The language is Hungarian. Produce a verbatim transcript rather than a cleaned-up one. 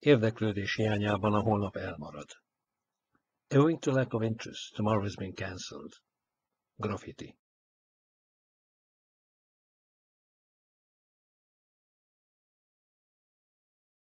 Érdeklődés hiányában a holnap elmarad. Owing to lack of interest, tomorrow has been cancelled. Graffiti.